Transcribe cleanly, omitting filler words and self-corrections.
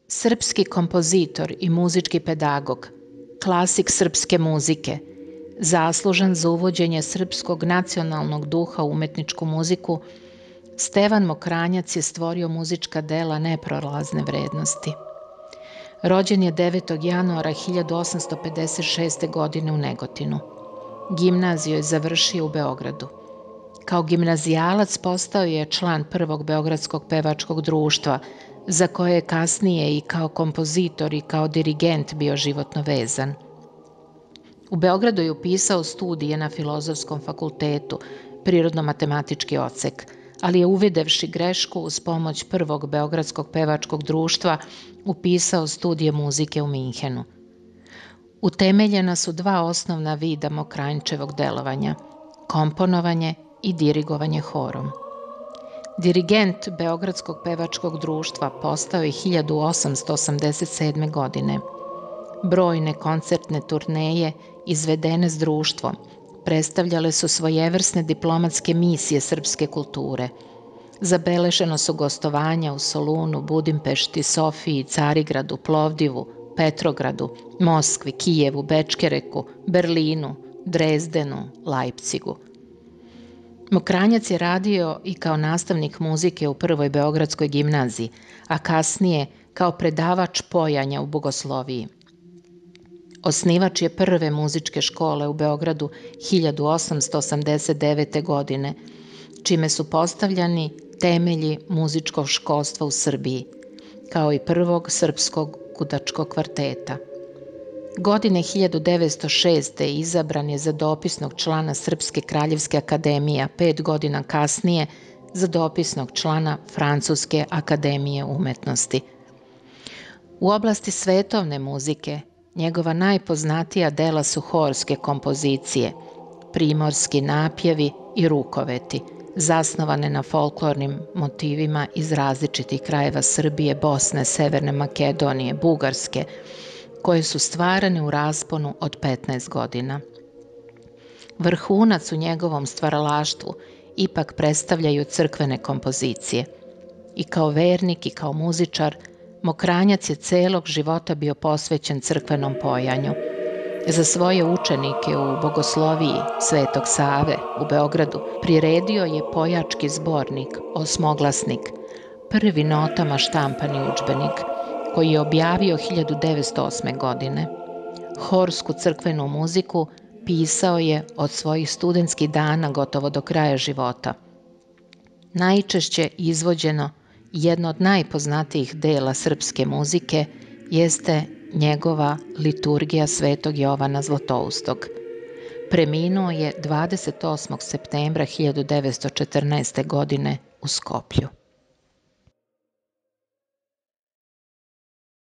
Srpski kompozitor i muzički pedagog, klasik srpske muzike, zaslužan za uvođenje srpskog nacionalnog duha u umetničku muziku, Stevan Mokranjac je stvorio muzička dela neprolazne vrednosti. Rođen je 9. januara 1856. godine u Negotinu. Gimnaziju je završio u Beogradu. Kao gimnazijalac postao je član prvog Beogradskog pevačkog društva, za koje je kasnije i kao kompozitor i kao dirigent bio životno vezan. U Beogradu je upisao studije na Filozofskom fakultetu, prirodno-matematički odsek, ali je uvidevši grešku uz pomoć prvog Beogradskog pevačkog društva upisao studije muzike u Minhenu. Utemeljena su dva osnovna vida Mokranjčevog delovanja, komponovanje i dirigovanje horom. Dirigent Beogradskog pevačkog društva postao je 1887. godine. Brojne koncertne turneje izvedene s društvom predstavljale su svojevrsne diplomatske misije srpske kulture. Zabeleženo su gostovanja u Solunu, Budimpešti, Sofiji, Carigradu, Plovdivu, Petrogradu, Moskvi, Kijevu, Bečkereku, Berlinu, Drezdenu, Lajpcigu. Mokranjac je radio i kao nastavnik muzike u prvoj Beogradskoj gimnaziji, a kasnije kao predavač pojanja u bogosloviji. Osnivač je prve muzičke škole u Beogradu 1889. godine, čime su postavljani temelji muzičkog školstva u Srbiji, kao i prvog srpskog gudačkog kvarteta. Godine 1906. izabran je za dopisnog člana Srpske kraljevske akademije, a 5 godina kasnije za dopisnog člana Francuske akademije umetnosti. U oblasti svetovne muzike njegova najpoznatija dela su horske kompozicije, primorski napjevi i rukoveti, zasnovane na folklornim motivima iz različitih krajeva Srbije, Bosne, Severne Makedonije, Bugarske, koje su stvarane u rasponu od 15 godina. Vrhunac u njegovom stvaralaštvu ipak predstavljaju crkvene kompozicije. I kao vernik i kao muzičar, Mokranjac je celog života bio posvećen crkvenom pojanju. Za svoje učenike u bogosloviji Svetog Save u Beogradu priredio je pojački zbornik Osmoglasnik, prvi notama štampani udžbenik, koji je objavio 1908. godine. Horsku crkvenu muziku pisao je od svojih studentskih dana gotovo do kraja života. Najčešće izvođeno jedno od najpoznatijih dela srpske muzike jeste njegova liturgija Svetog Jovana Zlatoustog. Preminuo je 28. septembra 1914. godine u Skoplju.